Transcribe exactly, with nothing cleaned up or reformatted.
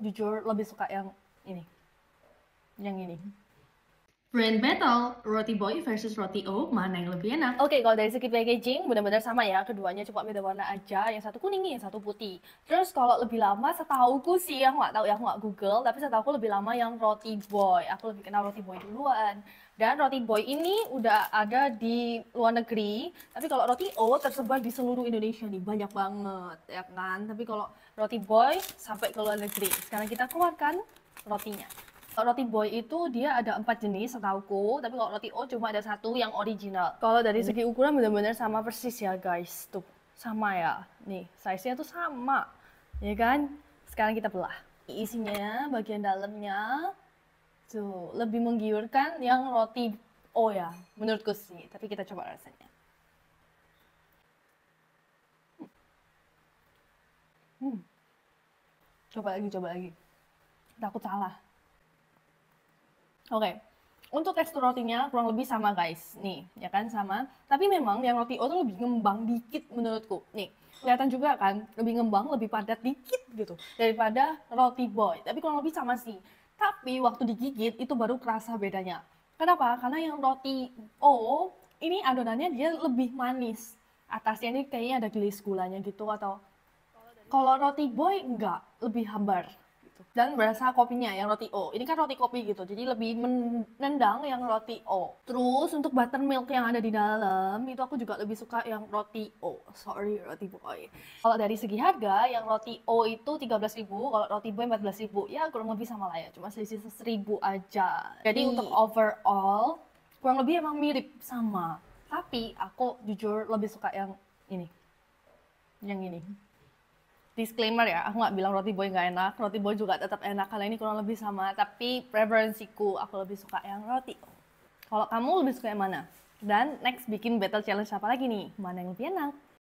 jujur lebih suka yang ini. Yang ini. Brand battle, Roti Boy versus Roti O, mana yang lebih enak? Oke, okay, kalau dari segi packaging benar-benar sama ya, keduanya cuma beda warna aja, yang satu kuning, yang satu putih. Terus kalau lebih lama, setauku sih, aku nggak tahu ya, aku nggak Google, tapi setauku lebih lama yang Roti Boy. Aku lebih kenal Roti Boy duluan. Dan Roti Boy ini udah ada di luar negeri, tapi kalau Roti O tersebar di seluruh Indonesia nih, banyak banget, ya kan? Tapi kalau Roti Boy sampai ke luar negeri. Sekarang kita keluarkan rotinya. Kalau roti boy itu dia ada empat jenis setauku, tapi kalau roti O cuma ada satu yang original. Kalau dari segi ukuran benar-benar sama persis ya guys, tuh sama ya. Nih size-nya tuh sama, ya kan? Sekarang kita belah. Isinya bagian dalamnya tuh lebih menggiurkan yang roti O ya, menurutku sih. Tapi kita coba rasanya. Hmm. Coba lagi, coba lagi. Takut salah. Oke, okay. Untuk tekstur rotinya kurang lebih sama guys, nih ya kan sama. Tapi memang yang roti O tuh lebih ngembang dikit menurutku. Nih kelihatan juga kan, lebih ngembang, lebih padat dikit gitu daripada roti boy. Tapi kurang lebih sama sih. Tapi waktu digigit itu baru kerasa bedanya. Kenapa? Karena yang roti O ini adonannya dia lebih manis. Atasnya ini kayaknya ada gelis gulanya gitu atau kalau roti boy enggak, lebih hambar. Dan berasa kopinya yang roti O. Ini kan roti kopi gitu, jadi lebih menendang yang roti O. Terus untuk buttermilk yang ada di dalam, itu aku juga lebih suka yang roti O. Sorry, roti boy. Kalau dari segi harga, yang roti O itu tiga belas ribu, kalau roti boy empat belas ribu. Ya kurang lebih sama lah ya, cuma selisih seribu aja. Jadi untuk overall, kurang lebih emang mirip sama. Tapi aku jujur lebih suka yang ini. Yang ini. Disclaimer ya, aku nggak bilang roti boy nggak enak, roti boy juga tetap enak, karena ini kurang lebih sama, tapi preferensiku aku lebih suka yang roti. Kalau kamu lebih suka yang mana? Dan next bikin battle challenge apa lagi nih? Mana yang lebih enak?